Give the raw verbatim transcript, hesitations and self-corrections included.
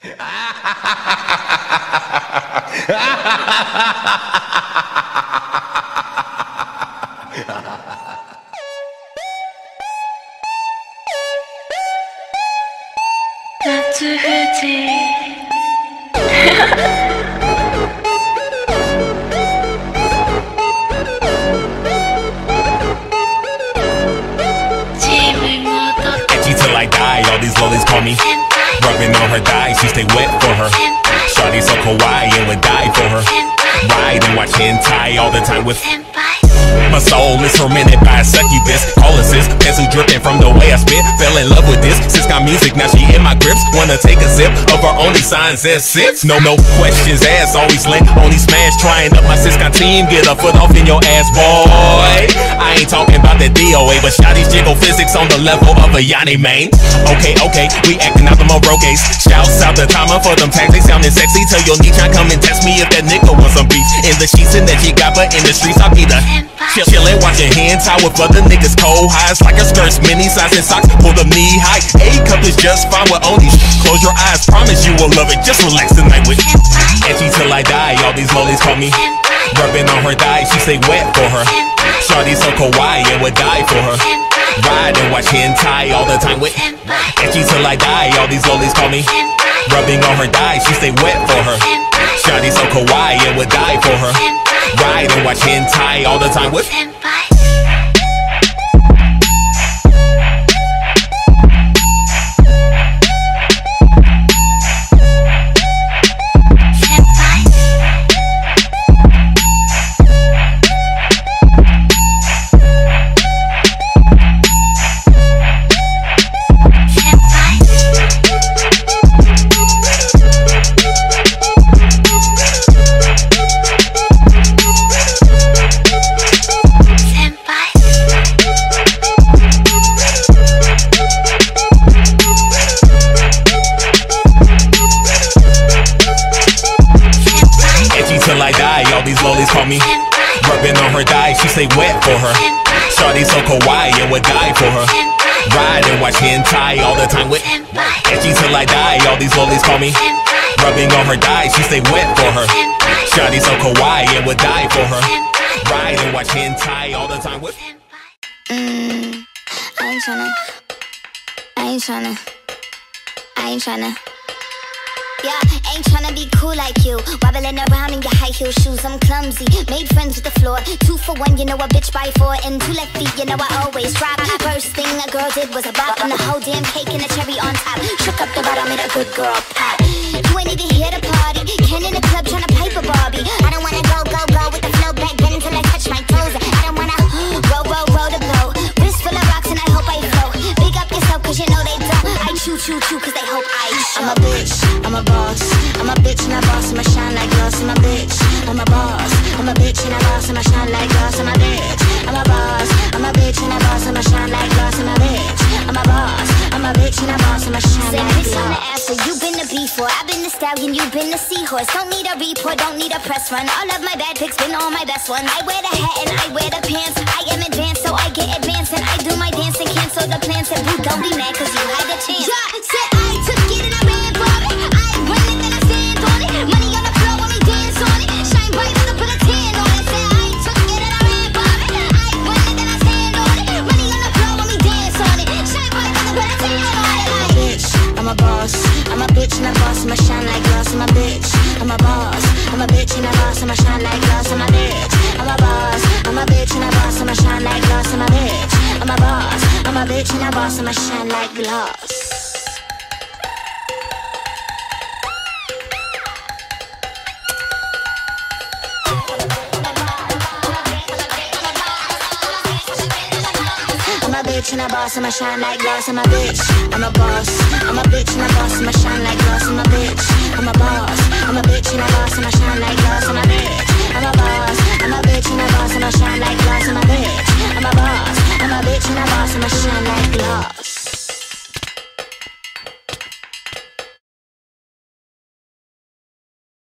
Not too hurty. Till I die, all these lollies call me. Rubbing on her thighs, she stay wet for her. Shawty so kawaii and would die for her. Ride and watch hentai all the time with. My soul is tormented by a succubus. Call assist, pencil dripping from the way I spit. Fell in love with this, sis got music, now she in my grips. Wanna take a sip of her only signs as sips. No, no questions asked, always lent, only smash. Trying up my sis got team, get a foot off in your ass, boy. I ain't talking about the D O A, but shawty's jiggle physics on the level of a Yanni main. Okay, okay, we acting out the Morocques. Shouts out the timer for them tags, they sounding sexy. Tell your niche I come and test me if that nigga wants some beef. In the sheets and that she got, but in the streets I be the Chill, chillin', watching hentai with other niggas cold highs. Like her skirts, mini size and socks, pull them knee high. A-cup is just fine with only. Close your eyes, promise you will love it. Just relax tonight with Edgy till I die, all these lollies call me. Rubbing on her thighs, she stay wet for her. Shawty so kawaii and would die for her. Ride and watch hentai all the time with Edgy till I die, all these lollies call me. Rubbing on her thighs, she stay wet for her. Shawty so kawaii and would die for her. Ride and watch hentai all the time with till I die, all these lollies call me. Rubbing on her thighs, she stay wet for her. Shawty so kawaii and would die for her. Ride and watch hentai all the time with Edgy till I die, all these lollies call me. Rubbing on her thighs, she stay wet for her. Shawty so kawaii and would die for her. Ride and watch hentai all the time with Mm, I ain't tryna, I ain't tryna, I ain't tryna. Yeah, ain't tryna be cool like you. Wobbling around in your high heel shoes, I'm clumsy. Made friends with the floor. Two for one, you know a bitch by four. And two left feet, you know I always drop. First thing a girl did was a bop on the whole damn cake and a cherry on top. Shook up the bottom, made a good girl pop. You ain't even here to party. Ken in the club tryna pipe a Barbie. I don't wanna go, go, go with the flow back then until I touch my toes. I don't wanna roll, roll, roll the blow. Wrist full of rocks and I hope I flow. Big up yourself cause you know they don't. I choo, choo, choo cause they hope I show. I'm a bitch, I'm a boss. I'm a bitch and a boss, I'ma shine like glass. I'm a bitch, I'm a boss. I'm a bitch and a boss, I'ma shine like glass. I'm a bitch, I'm a boss. I'm a bitch and a boss, I'ma shine like glass. I'm a bitch, I'm a boss. I'm a bitch and a boss, I'ma shine like glass. On the after, you been the before. I've been the stallion, you been the seahorse. Don't need a report, don't need a press run. All of my bad pics been all my best ones. I wear the hat and I wear the pants. I am advanced, so I get advanced. And I do my dance and cancel the plans. And you don't be mad cause you had a chance. Yeah, said I took it and I ran for it. I win it and I stand on it. Money on the floor when we dance on it. Shine bright as I put a tan on it. Said I took it and I ran for it. I win it and I stand on it. Money on the floor when we dance on it. Shine bright as I put a tan on it. I'm a bitch, I'm a boss. I'm a bitch and a boss, I'ma shine like glass. I'm a bitch, I'm a boss. I'm a bitch and a boss, I'ma shine like glass. I'm a bitch, I'm a boss. I'm a bitch and a boss, I'ma shine like glass. I'm a bitch, I'm a boss. I'm a bitch and a boss, I'ma shine like glass. I'm a bitch and a boss, I'ma shine like glass. I'm a bitch, I'm a boss. I'm a bitch and a boss, I'ma shine like glass. I'm a bitch, I'm a boss. I'm a bitch and a boss, I'ma shine like glass. I'm a bitch, I'm a boss.